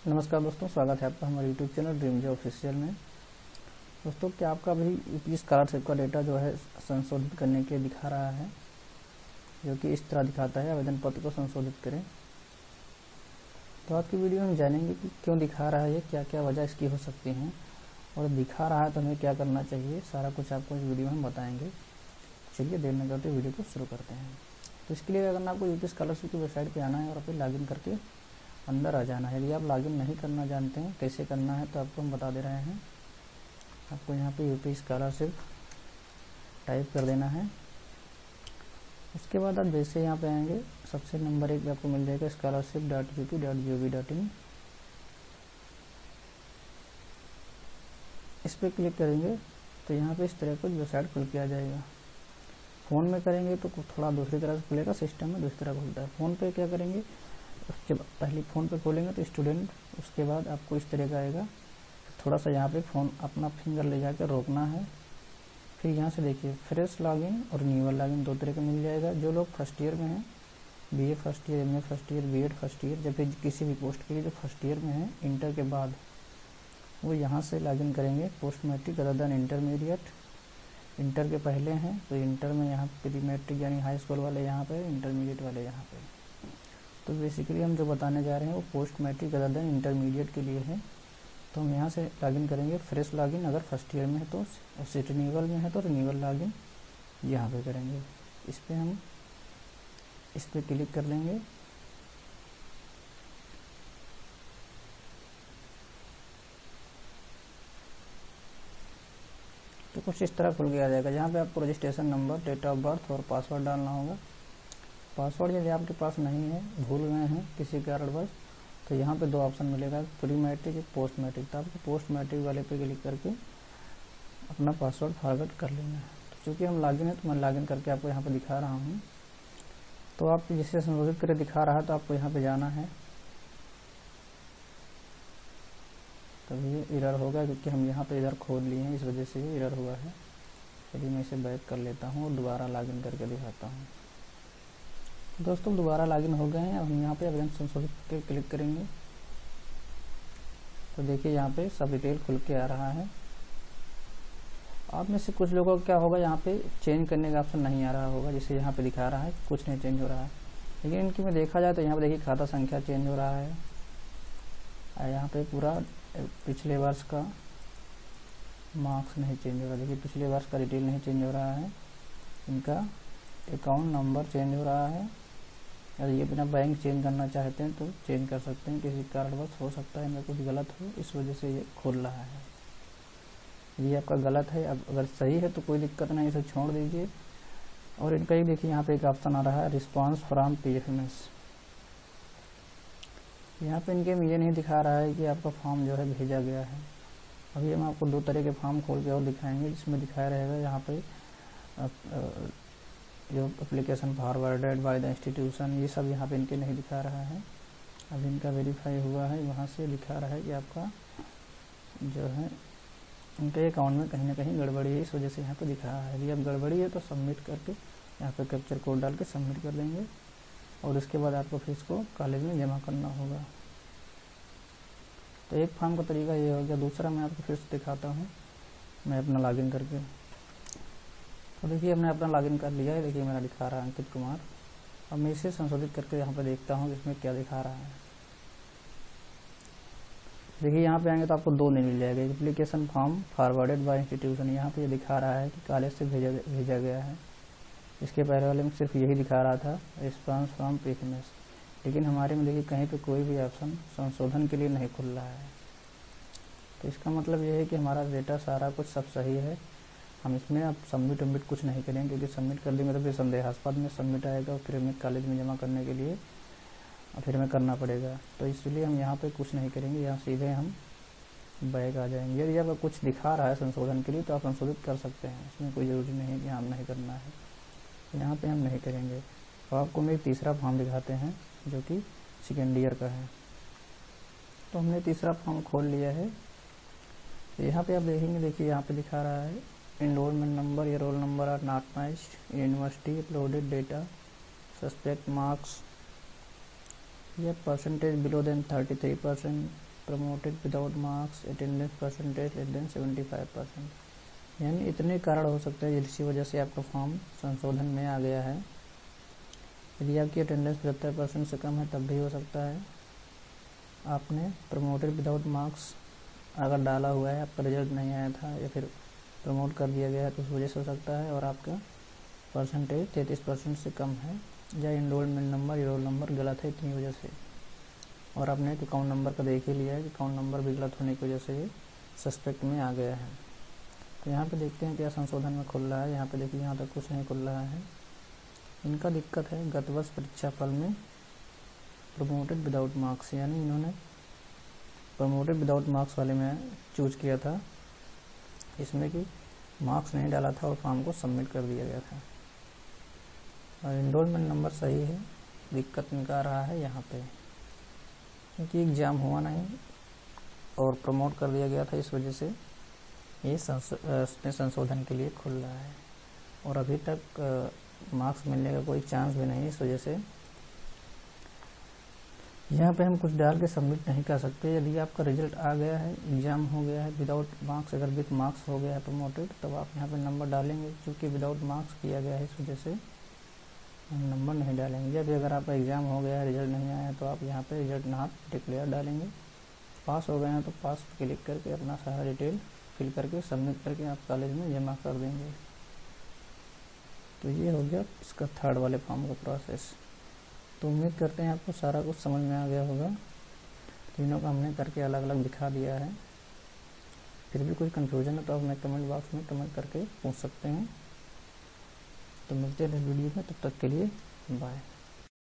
नमस्कार दोस्तों, स्वागत है आपका हमारे YouTube channel dream job official में। दोस्तों, क्या आपका भी यूपी स्कॉलरशिप का डेटा जो है संशोधित करने के लिए दिखा रहा है, जो कि इस तरह दिखाता है आवेदन पत्र को संशोधित करें। तो आज की वीडियो में हम जानेंगे कि क्यों दिखा रहा है, क्या क्या वजह इसकी हो सकती हैं और दिखा रहा है तो हमें क्या करना चाहिए। सारा कुछ आपको इस वीडियो में हम बताएंगे। चलिए देर न करते वीडियो को शुरू करते हैं। तो इसके लिए अगर आपको यूपी स्कॉलरशिप की वेबसाइट पर आना है और फिर लॉगिन करके अंदर आ जाना है। यदि आप लॉगिन नहीं करना जानते हैं कैसे करना है तो आपको हम बता दे रहे हैं। आपको यहाँ पे यूपी स्कॉलरशिप टाइप कर देना है। उसके बाद आप जैसे यहाँ पे आएंगे, सबसे नंबर 1 आपको मिल जाएगा scholarship.up.gov.in। इस पर क्लिक करेंगे तो यहाँ पे इस तरह कुछ वेबसाइट खुल के आ जाएगा। फ़ोन में करेंगे तो थोड़ा दूसरी तरह से खुलेगा, सिस्टम में दूसरी तरह खुलता है। फ़ोन पे क्या करेंगे, जब पहले फ़ोन पे खोलेंगे तो स्टूडेंट, उसके बाद आपको इस तरह का आएगा। थोड़ा सा यहाँ पे फ़ोन अपना फिंगर ले जाकर रोकना है। फिर यहाँ से देखिए फ्रेश लॉगिन और न्यूअर लॉगिन दो तरह का मिल जाएगा। जो लोग फर्स्ट ईयर में हैं, BA first year, MA first year, BEd first year, जब फिर किसी भी पोस्ट के लिए जो फर्स्ट ईयर में है इंटर के बाद, वो यहाँ से लॉगिन करेंगे। Post matric other than intermediate, inter के पहले हैं तो इंटर में यहाँ प्री मैट्रिक यानी हाई स्कूल वाले यहाँ पे, इंटरमीडिएट वाले यहाँ पे। तो बेसिकली हम जो बताने जा रहे हैं वो post matric other than intermediate के लिए है। तो हम यहाँ से लॉगिन करेंगे फ्रेश लॉगिन। अगर फर्स्ट ईयर में है तो, रिन्यूअल में है तो रिन्यूअल लॉगिन यहाँ पे करेंगे। इस पर हम इस पर क्लिक कर लेंगे। तो कुछ इस तरह खुल के आ जाएगा, जहाँ पे आपको registration number, date of birth और पासवर्ड डालना होगा। पासवर्ड यदि आपके पास नहीं है, भूल गए हैं किसी कारणवश, तो यहाँ पे 2 ऑप्शन मिलेगा, प्री मैट्रिक, पोस्ट मैट्रिक। तो आपको पोस्ट मैट्रिक वाले पे क्लिक करके अपना पासवर्ड फॉरवर्ड कर लेना है। तो चूँकि हम लॉगिन है तो मैं लॉगिन करके आपको यहाँ पे दिखा रहा हूँ। तो आप जिसे संशोधित करके दिखा रहा है तो आपको यहाँ पे जाना है। तभी ये एरर होगा, क्योंकि हम यहाँ पे इधर खोल लिए हैं, इस वजह से ये एरर हुआ है। चलिए मैं इसे बैक कर लेता हूँ और दोबारा लॉगिन करके दिखाता हूँ। दोस्तों, दोबारा लॉगिन हो गए हैं। अब हम यहाँ पे आवेदन संशोधित पे क्लिक करेंगे तो देखिए यहाँ पे सब डिटेल खुल के आ रहा है। आप में से कुछ लोगों को क्या होगा, यहाँ पे चेंज करने का ऑप्शन नहीं आ रहा होगा, जैसे यहाँ पे दिखा रहा है कुछ नहीं चेंज हो रहा है। लेकिन इनकी में देखा जाए तो यहाँ पे देखिए खाता संख्या चेंज हो रहा है, और यहाँ पे पूरा पिछले वर्ष का मार्क्स नहीं चेंज हो रहा। देखिए पिछले वर्ष का डिटेल नहीं चेंज हो रहा है। इनका अकाउंट नंबर चेंज हो रहा है। और ये अपना बैंक चेंज करना चाहते हैं तो चेंज कर सकते हैं। किसी कारणवश हो सकता है इनमें कुछ गलत हो, इस वजह से ये खोल रहा है। ये आपका गलत है। अब अगर सही है तो कोई दिक्कत नहीं, इसे छोड़ दीजिए। और इनका ही देखिए यहाँ पे एक ऑप्शन आ रहा है, रिस्पांस फ्रॉम पीएफएमएस। यहाँ पे इनके में ये नहीं दिखा रहा है कि आपका फॉर्म जो है भेजा गया है। अभी हम आपको 2 तरह के फॉर्म खोल के और दिखाएंगे, जिसमें दिखाया रहेगा यहाँ पे जो application forwarded by the institution, ये सब यहाँ पे इनके नहीं दिखा रहा है। अब इनका वेरीफाई हुआ है, वहाँ से दिखा रहा है कि आपका जो है इनके अकाउंट में कहीं ना कहीं गड़बड़ी है, इस वजह से यहाँ पे दिखा रहा है। यदि अब गड़बड़ी है तो सबमिट करके यहाँ पे कैप्चर कोड डाल के सबमिट कर देंगे और उसके बाद आपको फीस को कॉलेज में जमा करना होगा। तो एक फॉर्म का तरीका ये हो गया। दूसरा मैं आपको फिर से दिखाता हूँ, मैं अपना लॉगिन करके। तो देखिए हमने अपना लॉगिन कर लिया है। देखिए मेरा दिखा रहा है अंकित कुमार। अब मैं इसे संशोधित करके यहाँ पर देखता हूँ इसमें क्या दिखा रहा है। देखिए यहाँ पे आएंगे तो आपको 2 नहीं मिल जाएगा। Application form forwarded by institution, यहाँ पे ये दिखा रहा है कि कॉलेज से भेजा गया है। इसके पहले वाले में सिर्फ यही दिखा रहा था, रिस्पांस फ्रॉम पीएफएमएस। लेकिन हमारे में देखिए कहीं पे कोई भी ऑप्शन संशोधन के लिए नहीं खुल रहा है। तो इसका मतलब ये है कि हमारा डेटा सारा कुछ सब सही है। हम इसमें अब सबमिट कुछ नहीं करेंगे, क्योंकि सबमिट कर देंगे तो फिर संदेहास्पद में सबमिट आएगा और फिर हमें कॉलेज में जमा करने के लिए फिर हमें करना पड़ेगा। तो इसलिए हम यहाँ पे कुछ नहीं करेंगे, यहाँ सीधे हम बैक आ जाएंगे। यदि आपको कुछ दिखा रहा है संशोधन के लिए तो आप संशोधित कर सकते हैं, इसमें कोई ज़रूरी नहीं है कि हम नहीं करना है। यहाँ पे हम नहीं करेंगे। तो आपको हम एक तीसरा फॉर्म दिखाते हैं जो कि सेकेंड ईयर का है। तो हमने तीसरा फॉर्म खोल लिया है। यहाँ पे आप देखेंगे, देखिए यहाँ पे दिखा रहा है एनरोलमेंट नंबर या roll number are not matched, university uploaded data, suspect marks, ये percentage below than 33%, promoted without marks, attendance percentage less than 75%। यानी इतने कारण हो सकते हैं जिसकी वजह से आपका फॉर्म संशोधन में आ गया है। यदि आपकी अटेंडेंस 75% से कम है तब भी हो सकता है। आपने प्रमोटेड विदाउट मार्क्स अगर डाला हुआ है, आपका रिजल्ट नहीं आया था या फिर प्रमोट कर दिया गया है तो उस वजह से हो सकता है। और आपका परसेंटेज 33% से कम है, या इनरोलमेंट नंबर या रोल नंबर गलत है इतनी वजह से। और आपने अकाउंट नंबर का देख ही लिया है कि अकाउंट नंबर भी गलत होने की वजह से ये सस्पेक्ट में आ गया है। तो यहाँ पे देखते हैं क्या संशोधन में खुल रहा है। यहाँ पे देखिए, यहाँ तक कुछ नहीं खुल रहा है। इनका दिक्कत है गत वर्ष परीक्षा फल में प्रमोटेड विदाउट मार्क्स, यानी इन्होंने प्रमोटेड विदाउट मार्क्स वाले में चूज किया था, इसमें कि मार्क्स नहीं डाला था और फॉर्म को सबमिट कर दिया गया था। और इनरोलमेंट नंबर सही है, दिक्कत इनका आ रहा है यहाँ पे क्योंकि एग्ज़ाम हुआ नहीं और प्रमोट कर दिया गया था, इस वजह से ये संशोधन के लिए खुल रहा है। और अभी तक मार्क्स मिलने का कोई चांस भी नहीं, इस वजह से यहाँ पे हम कुछ डाल के सबमिट नहीं कर सकते। यदि आपका रिजल्ट आ गया है, एग्ज़ाम हो गया है विदाउट मार्क्स, अगर विथ मार्क्स हो गया है प्रमोटेड, तब आप यहाँ पे नंबर डालेंगे। क्योंकि विदाउट मार्क्स किया गया है इस वजह से हम नंबर नहीं डालेंगे। या फिर अगर आपका एग्ज़ाम हो गया है, रिजल्ट नहीं आया है, तो आप यहाँ पे रिजल्ट नॉट डिक्लेयर डालेंगे। पास हो गए हैं तो पास क्लिक करके अपना सारा डिटेल फिल करके सबमिट करके आप कॉलेज में जमा कर देंगे। तो ये हो गया इसका थर्ड वाले फॉर्म का प्रोसेस। तो उम्मीद करते हैं आपको सारा कुछ समझ में आ गया होगा। तीनों का हमने करके अलग अलग दिखा दिया है। फिर भी कोई कन्फ्यूजन है तो आप हमें कमेंट बॉक्स में कमेंट करके पूछ सकते हैं। तो मिलते हैं इस वीडियो में, तब तक के लिए बाय।